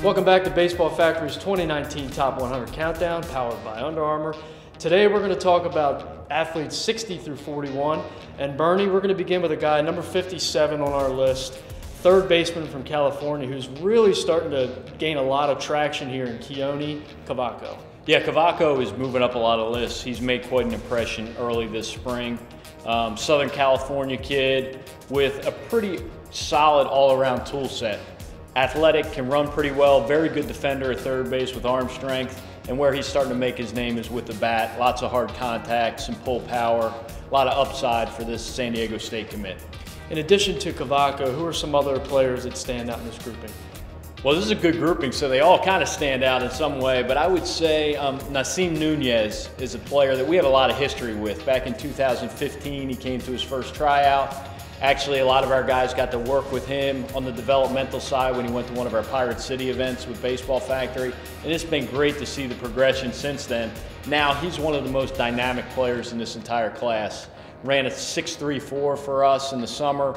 Welcome back to Baseball Factory's 2019 Top 100 Countdown, powered by Under Armour. Today we're going to talk about athletes 60 through 41. And Bernie, we're going to begin with a guy, number 57 on our list, third baseman from California, who's really starting to gain a lot of traction here in Keoni, Cavaco. Yeah, Cavaco is moving up a lot of lists. He's made quite an impression early this spring. Southern California kid with a pretty solid all-around tool set. Athletic, can run pretty well, very good defender at third base with arm strength, and where he's starting to make his name is with the bat. Lots of hard contact, some pull power, a lot of upside for this San Diego State commit. In addition to Cavaco, who are some other players that stand out in this grouping? Well, this is a good grouping, so they all kind of stand out in some way, but I would say Nasim Nunez is a player that we have a lot of history with. Back in 2015, he came to his first tryout. Actually, a lot of our guys got to work with him on the developmental side when he went to one of our Pirate City events with Baseball Factory, and it's been great to see the progression since then. Now, he's one of the most dynamic players in this entire class. Ran a 6.34 for us in the summer,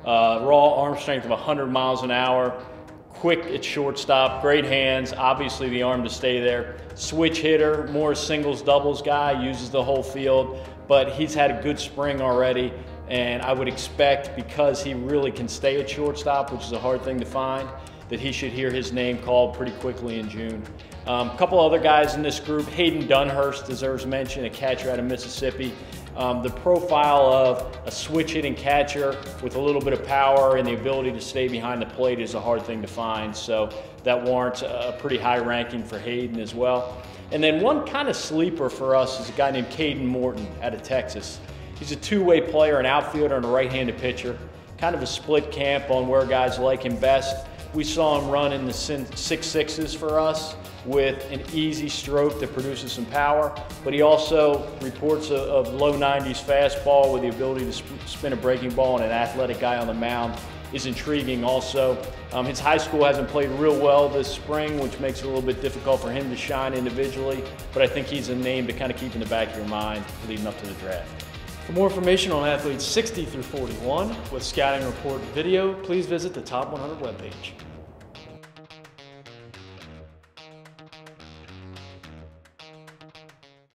raw arm strength of 100 miles an hour, quick at shortstop, great hands, obviously the arm to stay there. Switch hitter, more singles, doubles guy, uses the whole field, but he's had a good spring already. And I would expect, because he really can stay at shortstop, which is a hard thing to find, that he should hear his name called pretty quickly in June. A couple other guys in this group, Hayden Dunhurst deserves mention, a catcher out of Mississippi. The profile of a switch hitting catcher with a little bit of power and the ability to stay behind the plate is a hard thing to find, so that warrants a pretty high ranking for Hayden as well. And then one kind of sleeper for us is a guy named Morton out of Texas. He's a two-way player, an outfielder and a right-handed pitcher. Kind of a split camp on where guys like him best. We saw him run in the 6.6s for us with an easy stroke that produces some power, but he also reports a low 90s fastball with the ability to spin a breaking ball, and an athletic guy on the mound is intriguing also. His high school hasn't played real well this spring, which makes it a little bit difficult for him to shine individually, but I think he's a name to kind of keep in the back of your mind leading up to the draft. For more information on athletes 60 through 41 with scouting report and video, please visit the Top 100 webpage.